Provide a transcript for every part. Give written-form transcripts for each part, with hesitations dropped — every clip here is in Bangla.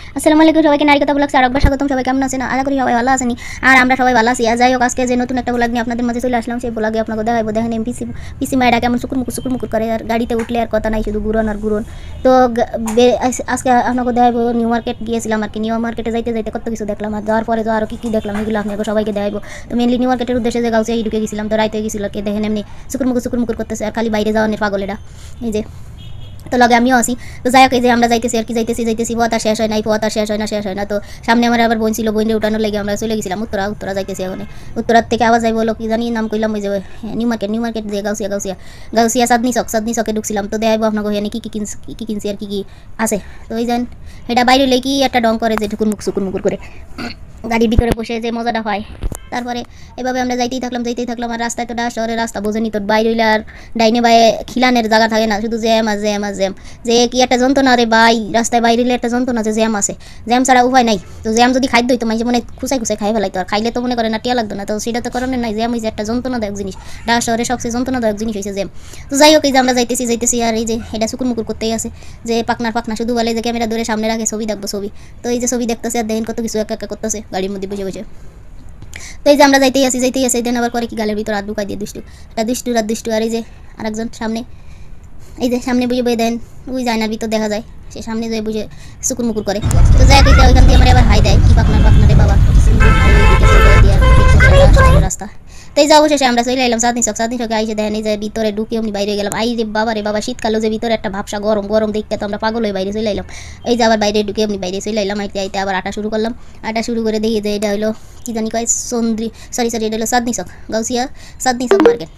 আসসালামু আলাইকুম সবাইকে নারী কথা ব্লগ আরেকবার স্বাগতম। সবাই কেমন আছেন? আশা করি সবাই ভালো আছেন আর আমরা সবাই ভালো আছি। যাই হোক, আজকে যে নতুন একটা ব্লগ নিয়ে আপনাদের মাঝে চলে আসলাম, সেই ব্লগে আপনাকে দেখাবো। দেখেন পিসি মায়েরা কেমন সুকুর করে, আর গাড়িতে উঠলে আর কথা নাই, শুধু ঘুরন আর ঘুরন। তো আজকে আপনাকে দেখাবো। নিউ মার্কেট গিয়েছিলাম আর কি। নিউ মার্কেটে যাইতে যাইতে কত কিছু দেখলাম, আর যাওয়ার পরে আরও কি দেখলাম এগুলো আপনাকে সবাইকে দেখাবো। তো মেনলি নিউ মার্কেটের উদ্দেশ্যে যে গাউসে ঢুকে গেছিলাম, তো রাইতে গেছিল আর কি। দেখেন এমনি সুকুর করতেছে, আর খালি বাইরে যাওয়ার পাগল এটা। এই যে তো লগে আমিও আসি। তো যাই হোক, এই যে আমরা যাইতেছি আর কি, যাইতেছি পথ আর শেষ হয় নাই, পথ আর শেষ হয় না। তো সামনে আমার আবার বোন ছিল, বোনের উঠানোর লেগে আমরা চলে গেছিলাম উত্তরা যাইতেছি। এখন উত্তরার থেকে আবার যাই বলো কি জানি নাম কইলাম, ওই যে নিউ মার্কেট যে গাউসিয়া চাঁদনি চকে ঢুকছিলাম। তো দেখাবো আপনাকে এখানে কি কিনছি আর কি আছে। তো ওই যান এটা বাইরে হলে কি একটা ডং করে, যে সুকুর মুকুর করে গাড়ির ভিতরে বসে যে মজাটা হয়। তারপরে এভাবে আমরা যাইতেই থাকলাম। আর রাস্তায় তো শহরের রাস্তা বোঝেনি, তো বাইরে হইলে আর ডাইনে বায়ে খিলানের জায়গা থাকে না, শুধু জ্যাম যে কি একটা যন্ত্রণা রে ভাই। রাস্তায় বাইরে হইলে একটা যন্ত্রণা, যে জ্যাম আছে, জ্যাম ছাড়া উপায় নাই। তো জ্যাম যদি খাদ্য হইতো মানে মনে খুঁচাই খাই ফেলাইতো, আর খাইলে তো মনে করে না টিয়া লাগতো না। তো সেটা তো কারণে নাই, জ্যাম হয়েছে একটা যন্ত্রণাদায়ক জিনিস। ঢাকা শহরে সবচেয়ে যন্ত্রণাদায়ক জিনিস হয়েছে জ্যাম। তো যাই হোক, এই যে আমরা যাইতেছি আর এই যে এটা সুকুর মুকুর করতেই আছে, যে পাকনা শুধু বলে যে ক্যামেরা ধরে সামনে রাখে ছবি দেখবো ছবি। তো এই যে ছবি দেখতেছে আর দেখেন কত কিছু একা করতেছে গাড়ির মধ্যে বসে। তো এই যে আমরা যাইতেই আসি দেন আবার করে কি গালের ভিতর হাত ঢুকাই দিয়ে দুষ্টু। আর এই যে আরেকজন সামনে, এই যে সামনে বুঝে দেন ওই জায়নার ভিতর দেখা যায়, সে সামনে যে বুঝে সুকুর মুকুর করে। তো যাই হোক, ওইখান থেকে আমার আবার হাই দেয়, কি পাকনা রে বাবা রাস্তা। তো এই যে অবশেষে আমরা চলে এলাম চাঁদনি চকে আইসে দেখেন এই যে ভিতরে ঢুকে আমি বাইরে গেলাম। আই রে বাবা শীতকালে যে ভিতরে একটা ভাবসা গরম দেখতে, তো আমরা পাগল হয়ে বাইরে চলে এলাম। এই যে আবার বাইরে ঢুকে আমি বাইরে চলে এলাম। আইতে আবার আটা শুরু করলাম। আটা শুরু করে দেখি যে এটা হলো কি জানি কয় এটা হলো চাঁদনি চক, গাউসিয়া চাঁদনি চক মার্কেট।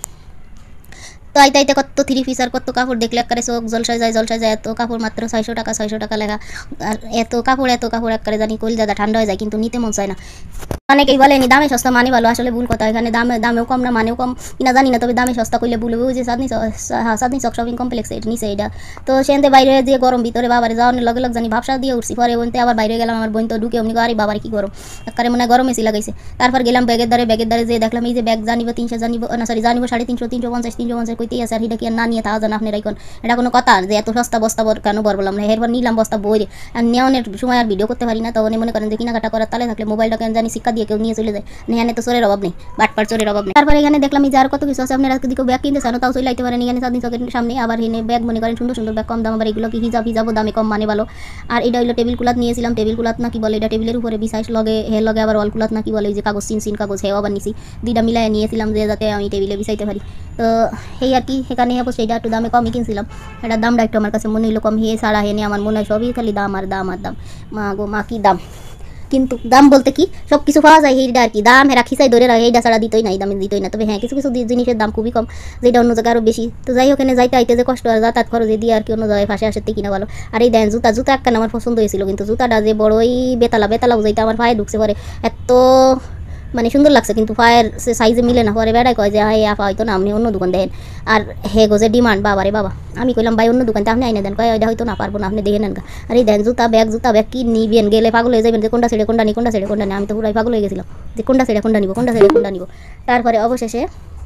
তো আইতে কত থ্রি পিস আর কত কাপড় দেখলে একবারে চোখ জলসায় যায়। এত কাপড় মাত্র 600 টাকা লেখা। আর এত কাপড় একবারে জানি কলিজাটা ঠান্ডা হয়ে যায়, কিন্তু নিতে মন চায় না। অনেকেই বলেনি দামে সস্তা মানে ভালো, আসলে ভুল কথা। এখানে দামেও কম না মানেও কম কিনা জানি না, তবে দামে সস্তা করলে ভুল হবে। ওই যে চাঁদনি চক শপিং কমপ্লেক্স এর নিচে এটা। তো সেখানে বাইরে দিয়ে গরম ভিতরে বাবারে যাওয়ার লগে জানি ভাবসা দিয়ে উঠছি। পরে বোনতে আবার বাইরে গেলাম, আমার বোন তো ঢুকে অমনি আরে বাবার কি গরম, একবারে মনে হয় গরম এসি লাগাইছে। তারপর গেলাম ব্যাগের দ্বারে যে দেখলাম এই যে ব্যাগ জানিব 300 জানিব 350 350 কইতেই আছে। আর এটা কি আর না নিয়ে তা জানা আপনি রাখুন, এটা কোনো কথা যে এত সস্তা বস্তা কেন বললাম না। এরপর নিলাম বস্তা বইরে, আর নেওয়ানের সময় আর ভিডিও করতে পারি না। তখন মনে করেন যে কেনাকাটা করার তালে থাকলে মোবাইলটা কেন জানি শিক্ষা দিয়ে কেউ নিয়ে চলে যায়। এখানে তো চোরের অভাব নেই, বাটপার চোরের অভাব নেই। তারপরে এখানে দেখলাম যে আর কত কিছু আছে, আপনারা যদি কেউ ব্যাগ কিনতে চান তাও চলে আইতে পারেন। এখানে চাঁদনি চকের সামনে আবার এনে ব্যাগ মনে করেন সুন্দর ব্যাগ কম দাম। আবার এগুলো কি হিজাবো দামে কম মানে ভালো। আর এটা হলো টেবিল কুলাত নিয়েছিলাম, টেবিল কুলাত না কি বলে এটা, টেবিলের উপরে বিছাইশ লগে আবার ওয়াল কুলাত না কি বলে, যে কাগজ চিন কাগজ হেও আবার নিছি, দুইটা মিলাই নিয়েছিলাম যে যাতে আমি টেবিলে বিছাইতে পারি। তো এই আর কি, এখানে অবশ্যই এটা একটু দামে কমই কিনছিলাম। এটার দামটা একটু আমার কাছে মনে হলো কম। ছাড়া হেনে আমার মনে হয় সবই খালি দাম আর দাম। মা গো মা কি দাম, কিন্তু দাম বলতে কি সব কিছু পাওয়া যায় এইটা আর কি। দাম হেরা খিসাই ধরে রাখে, এইটা ছাড়া দিতই নাই, দামে দিতই না। তবে হ্যাঁ, কিছু জিনিসের দাম খুবই কম, যেটা অন্য জায়গায় আরও বেশি। তো যাই হোক, এখানে যাইতে আইতে যে কষ্ট আর যাতায়াত খরচে দিয়ে আর কি অন্য জায়গায় ফাঁসে আসতে কিনা ভালো। আর এই দেন জুতা একটা আমার পছন্দ হয়েছিল, কিন্তু জুতাটা যে বড়ই বেতালা বুঝাইতে আমার পায়ে ঢুকছে পরে, এত মানে সুন্দর লাগছে, কিন্তু পায়ের সে সাইজে মিলে না। পরে বেড়ায় কয় যে হ্যাঁ আপা হয়তো না, আপনি অন্য দোকান দেন। আর হে গোজে ডিমান্ড বাবা। আমি কইলাম ভাই অন্য দোকানতে আপনি আইনে দেন, কয় ওইটা হয়তো না, পারবো না, আপনি দেখে নেন। আর এই দেন জুতা ব্যাগ কি নিবেন, গেলে পাগল হয়ে যাবেন যে কোনটা ছেড়ে কোনটা নি। আমি তো পুরাই পাগল হয়ে গেছিলাম যে কোনটা ছেড়ে কোনটা নিব। তারপরে অবশেষে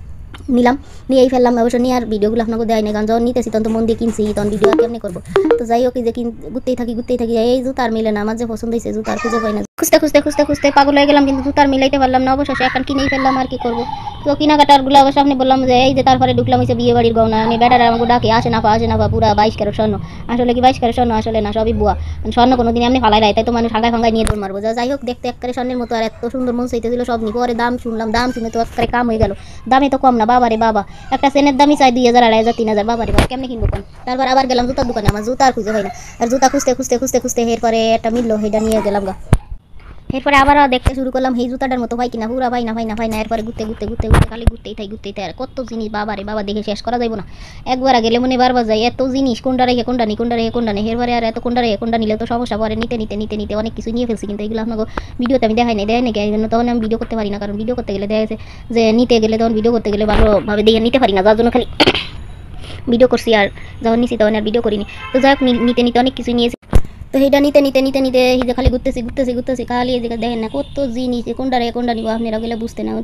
নিয়েই ফেললাম। অবশ্য নিয়ে আর ভিডিওগুলো আপনাকে দেয় না, কারণ যখন নিতেছি তখন তো মন দিয়ে কিনছি, তখন ভিডিও আর কেমনি করবো। তো যাই হোক, যে ঘুরতেই থাকি এই জুতার মিলে না, আমার যে পছন্দ হয়েছে জুতার খুঁজে পাই না। খুঁজতে পাগল হয়ে গেলাম, কিন্তু জুতার মিলাইতে পারলাম না। অবশেষে এখন কিনেই ফেললাম, আর কি করবো। তো কেনাকাটারগুলো অবশ্য আপনি বললাম যে এই যে তারপরে ঢুকলাম হয়েছে বিয়ে বাড়ির গহনা। আমি বেটারা আমাকে ডাকে আসে না পা পুরা 22 ক্যারেট স্বর্ণ। আসলে কি 22 ক্যারেট স্বর্ণ? আসলে না, সবই বুয়া। স্বর্ণ কোনোদিন আমি ফালাই রাই, তাই তো মানুষ ফাঙ্গায় নিয়ে দৌড় মারবো। যাই হোক, দেখতে একবারে স্বর্ণের মতো, আর এত সুন্দর মন চাইতেছিল সব নি। পরে দাম শুনে তো একবারে কাম হয়ে গেল। দামে তো কম না বাবারে বাবা, একটা চেনের দামই চাই 2000 2500 3000 বাবারে বাবা, কেমনি কিনবো কোন। তারপর আবার গেলাম জুতার দোকানে, আমার জুতা আর খুঁজে হয় না। আর জুতা খুঁজতে এরপরে একটা মিললো, সেটা নিয়ে গেলাম গা। এরপরে আবার দেখতে শুরু করলাম এই জুতাটার মতো ভাই কিনা, পুরা ভাই না। এরপরে ঘুরতে খালি ঘুরতেই থাই। আর কত জিনিস বাবারে বাবা, দেখে শেষ করা যাইব না। একবার গেলে মনে বারবার যায়, এত জিনিস কোনটা রেখে কোনটা নি। এরপরে আর এত কোনটা রেখে কোনটা নিলে তো সমস্যা। পরে নিতে অনেক কিছু নিয়ে ফেলছি, কিন্তু এগুলো আপনাকে ভিডিওতে আমি দেখাই নাই এই জন্য তখন আমি ভিডিও করতে পারি না। কারণ ভিডিও করতে গেলে দেখা যাচ্ছে যে নিতে গেলে তখন ভিডিও করতে গেলে ভালোভাবে দেখে নিতে পারি না, যার জন্য খালি ভিডিও করছি। আর যখন নিছি তখন আর ভিডিও করিনি। তো যাই হোক, নিতে অনেক কিছু নিয়েছি। তো সেইটা নিতে এই যে খালি ঘুরতেছি খালি এই যে দেখেন না কত জিনিস, কোনটা নিব আপনারা গেলে বুঝতে না।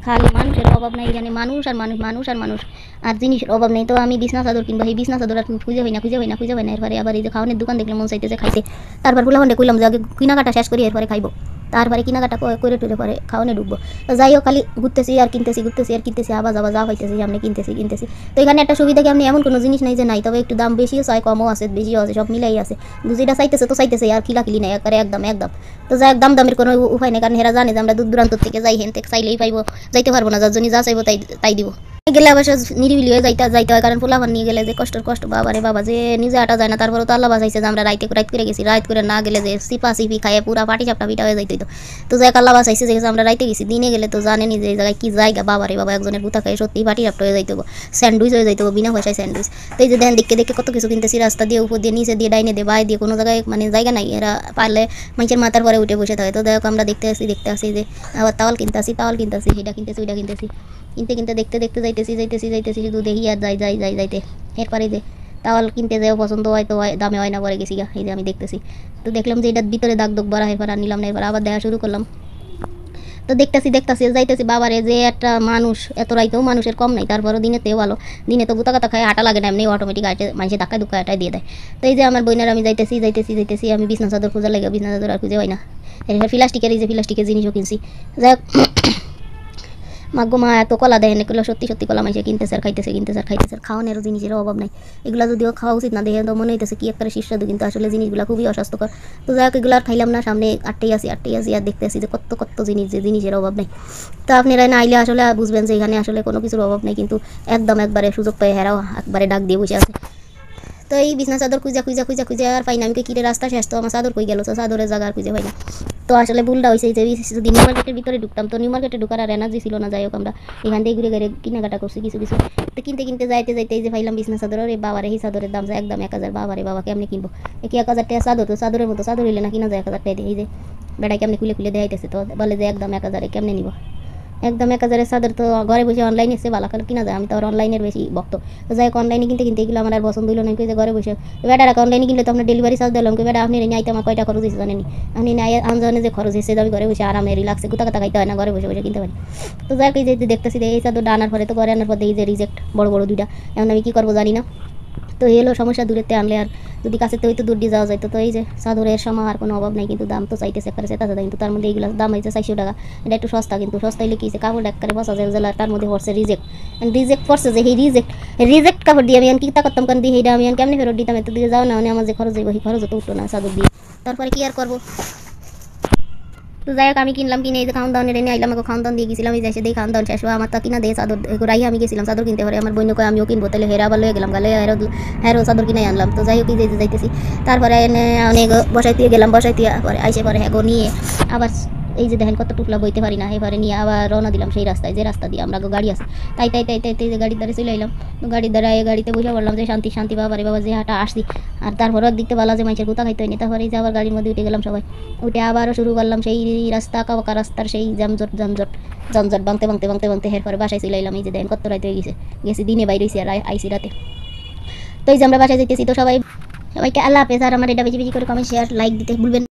খালি মানুষের অভাব নাই এখানে, মানুষ আর মানুষ, মানুষ আর মানুষ, আর জিনিসের অভাব নেই। তো আমি বিছনা চাদর কিনবো, এই বিছনা চাদর আর খুঁজে হয় না, খুঁজে হয় না, খুঁজে হয় না। এরপরে আবার এই যে খাওয়ানোর দোকান দেখলে মন চাইতেছে খাইতে। তারপর ফুলাফান্ডে কইলাম যে আগে কেনাকাটা শেষ করি এরপরে খাইবো, তারপরে কেনাকাটা করে টুরে পরে খাওয়ানো ঢুকবো। তো যাই হোক, খালি ঘুরতেছি আর কিনতেছি, ঘুরতেছি আর কিনতেছি, আবার যাবা যা পাইতেছি আমরা কিনতেছি। তো এখানে একটা সুবিধা কি, আপনি এমন কোনো জিনিস নাই যে নাই, তবে একটু দাম বেশিও চাই, কমও আছে, বেশিও আছে, সব মিলাই আছে। যেটা চাইতেছে তো চাইতেছে, আর কিলাকিলি নাই, একবারে একদম একদম। তো যাই হোক, দামের কোনো উপায় নেই, কারণ হেরা জানে যে আমরা দূর দূরান্ত থেকে যাই, হেন থেকে চাইলেই পাইবো, যাইতে পারবো না, যার জন্য যা চাইবো তাই দিব। গেলে অবশ্য নিরিবিলি হয়ে যাইতে হয়, কারণ পোলাপান নিয়ে গেলে যে কষ্ট বাবা রে বাবা, যে নিজে আটা যায় না। তারপরে তো আল্লাহ বাঁচাইছে যে আমরা রাইত করে গেছি, রাইত করে না গেলে যে সিপি খাইয়ে পুরা পাটি চাপটা পিটা হয়ে যাইতো। তো যাই আল্লাহ বাঁচাইছে যে আমরা রাইতে গেছি, দিনে গেলে তো জানেনি যে এই জায়গায় কি জায়গা, বাবা রে বাবা, একজনের গুতা খাই সত্যি পাটি চাপটা হয়ে যাইতো, স্যান্ডউইচ হয়ে যাইতো বিনা পয়সায় স্যান্ডউইচ। তো এই যে দেন দেখে কত কিছু কিনতেছি, রাস্তা দিয়ে, উপর দিয়ে, নিচে দিয়ে, ডাইনে দিয়ে, বাই দিয়ে, কোনো জায়গায় মানে জায়গা নাই, এরা পারলে মানুষের মাথার পরে উঠে বসে থাকে। তো দেখো আমরা দেখতে আসি যে আবার তাওয়াল কিনতেছি, সেটা কিনতেছি, ওইটা কিনতে দেখতে যাইতেছি, শুধু দেখি আর যাইতে। এরপরে যে তাওয়াল কিনতে যাও, পছন্দ হয় তো দামে হয় না, পরে গেছি গা, এই যে আমি দেখতেছি। তো দেখলাম যে এটার ভিতরে দাগ বাড়া, এরপর আর নিলাম না, এরপর আবার দেখা শুরু করলাম। তো দেখতেছি যাইতেছি, বাবারে যে একটা মানুষ, এত রাইতেও মানুষের কম নাই, তারপরও দিনেতেও ভালো, দিনে তো গুতা খায় হাঁটা লাগে না, এমনি অটোমেটিক হাঁটে, মানুষের ধাক্কা হাঁটাই দিয়ে দেয়। তো এই যে আমার বোনের আমি যাইতেছি, আমি বিছনা চাদর খোঁজা লাগে, বিছনা চাদর আর খুঁজে হয় না। এরপর প্লাস্টিকের জিনিসও কিনছি। যাই হোক, মাগো মা এত কলা দেয় এগুলো, সত্যি কলা মাইসে কিনতেছে আর খাইতেছে, খাওয়ানোর জিনিসের অভাব নাই। এগুলো যদিও খাওয়া উচিত না, দেখে তো মনে হইতেছে কি একটা সুস্বাদু, কিন্তু আসলে জিনিসগুলো খুবই অস্বাস্থ্যকর। তো যাই হোক, এগুলো আর খাইলাম না, সামনে আটটাই আছি আর দেখতেছি যে কত জিনিস, যে জিনিসের অভাব নেই। তো আপনারা না আইলে আসলে বুঝবেন যে এখানে আসলে কোনো কিছুর অভাব নেই, কিন্তু একদম একবারে সুযোগ পায় হেরাও একবারে ডাক দিয়ে বসে আছে। তো এই বিছনা চাদর খুঁজা আর পাই না, আমি কিরে রাস্তা শেষ, তো আমার চাদর কই গেল, তো চাদরের জায়গা আর খুঁজে পাই না। তো আসলে ভুলটা হয়েছে যে যদি নিউ মার্কেটের ভিতরে ঢুকতাম, তো নিউ মার্কেটে ঢুকার আর এনার্জি ছিল না। যাই হোক, আমরা এখান থেকে ঘুরে কেনাকাটা করছি কিছু। তো কিনতে যাইতে এই যে পাইলাম বিছনা চাদর, এই বাবারে, এই চাদরের দাম যায় একদম 1000, বাবারে বাবা, কেমনি কিনবো? 1000 টাকা চাদর, তো চাদরের মতো চাদর হইলে না কিনা যায় 1000 টাকা দিয়ে। এই যে বেড়াই কেমনি খুলে দেখাইতেছে, তো বলে যে একদম 1000, কেমনে নিব? একদম 1000 চাদর তো ঘরে বসে অনলাইনে এসে ভালো করে কিনা যায়, আমি তো আর অনলাইনের বেশি ভক্ত। তো যাই হোক, অনলাইনে কিনতে এগুলো আমার আর পছন্দ হইলো না, যে ঘরে বসে বেটার অনলাইনে কিনলে তো আপনার ডেলিভারি চার্জ দিলাম, বেটা আপনি আইতে আমার কয়টা খরচ হয়েছে জানেনি? আপনি আনজনে যে খরচ হয়েছে, আমি ঘরে বসে আরামে রিল্যাক্সে গুতা খাইতে হয় না, ঘরে বসে কিনতে পারি। তো যাই হোক, এই যে দেখতেছি এই চাদরটা আনার পরে, তো ঘরে আনার পরে এই যে রিজেক্ট বড় দুইটা, এখন আমি কী করবো জানি না। তো এলো সমস্যা, দূরেতে আনলে আর যদি কাছে তো দূর দিয়ে যাওয়া যায়। তো এই যে চাদরের সময় আর কোনো অভাব নাই, কিন্তু দাম তো চাইতেছে একবারে চেতা কিন্তু তার মধ্যে এইগুলো দাম হয়েছে 400 টাকা। এটা একটু সস্তা, কিন্তু সস্তা হলে কিছে কাপড় একবারে বসা যায় জেলার, তার মধ্যে পড়ছে রিজেক্ট পড়ছে, যে এই রিজেক্ট কাপড় দিয়ে আমি কিতা করতাম, কারণ দিয়ে এইটা আমি কেমনি ফেরত দিতাম, এত দিকে যাও না, মানে আমার যে খরচ যাইব সেই খরচ তো উঠতো না চাদর দিয়ে, তারপরে কি আর করবো। তো যাই হোক, আমি কিনলাম, কিনে এই যে খাওয়ান দাওয়ানের এনে আইলাম, আমাকে খাওয়ান দাওয়ান দিয়ে গেছিলাম, এই যাইছে দিয়ে খাওয়ান দাওয়ান শেষ, আমার তা কিনা দিয়ে চাদর রাই আমি গেছিলাম চাদর কিনতে পারে, আমার বইন কয় আমিও কিনবো, তাহলে হেরা আবার লয়ে গেলাম গালে, হেরো চাদর কিনে আনলাম। তো যাই হোক, যাইতেছি, তারপরে এনে অনেক বসাইতে গেলাম, পরে আইসে পরে হ্যাঁ নিয়ে আবার এই যে দেখেন কত টুকলা বইতে পারি না, এবারে নিয়ে আবার রওনা দিলাম সেই রাস্তায়, যে রাস্তা দিয়ে আমরা গাড়ি আছে, তাই যে গাড়ির দ্বারা চলে এলাম। গাড়ির দ্বারা গাড়িতে বসে পড়লাম, যে শান্তি বাবারে বাবা, যে হাঁটা আসছি। আর তারপরে দেখতে পালা যে মানুষের গুতা খাইতে হয়নি, তারপরে এই যে আবার গাড়ির মধ্যে উঠে গেলাম সবাই, উঠে আবারও শুরু করলাম সেই রাস্তা, কাবাকা রাস্তার সেই ঝঞ্ঝট ভাঙতে এরপরে বাসায় চলে এলাম। এই যে দেখেন কত রাত হয়ে গেছি দিনে বাইরে হয়েছি আর আইসি রাতে। তো এই যে আমরা বাসায় যেতেছি, তো সবাইকে আল্লাহ হাফেজ, আর আমার এটা বেশি করে কমেন্ট শেয়ার লাইক দিতে ভুলবেন।